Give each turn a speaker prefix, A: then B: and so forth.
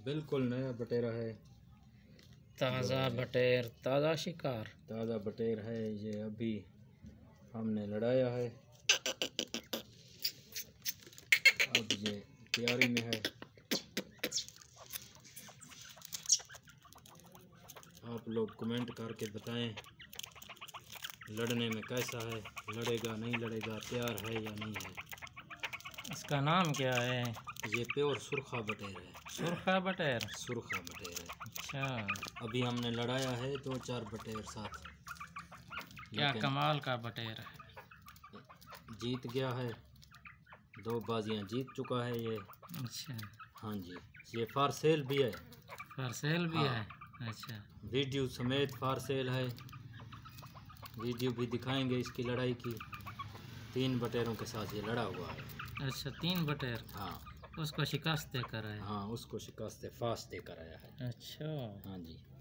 A: बिल्कुल नया बटेरा है,
B: ताज़ा बटेर, ताज़ा शिकार,
A: ताज़ा बटेर है। ये अभी हमने लड़ाया है, अब ये तैयारी में है। आप लोग कमेंट करके बताएं लड़ने में कैसा है, लड़ेगा नहीं लड़ेगा, तैयार है या नहीं है।
B: इसका नाम क्या है?
A: ये प्योर सुरखा बटेर है।
B: सुरखा बटेर,
A: सुरखा बटेर है।
B: अच्छा,
A: अभी हमने लड़ाया है 2-4 बटेर साथ।
B: क्या कमाल का बटेर है।
A: जीत गया है, 2 बाजियां जीत चुका है ये।
B: अच्छा,
A: हाँ जी, ये फार सेल भी है।
B: फार सेल भी
A: हाँ।
B: है। अच्छा,
A: वीडियो समेत फार सेल है, वीडियो भी दिखाएंगे इसकी लड़ाई की। 3 बटेरों के साथ ये लड़ा हुआ है।
B: अच्छा, 3 बटेर।
A: हाँ,
B: उसको शिकस्त देकर आया।
A: हाँ उसको शिकस्त फास्ट देकर आया है।
B: अच्छा,
A: हाँ जी।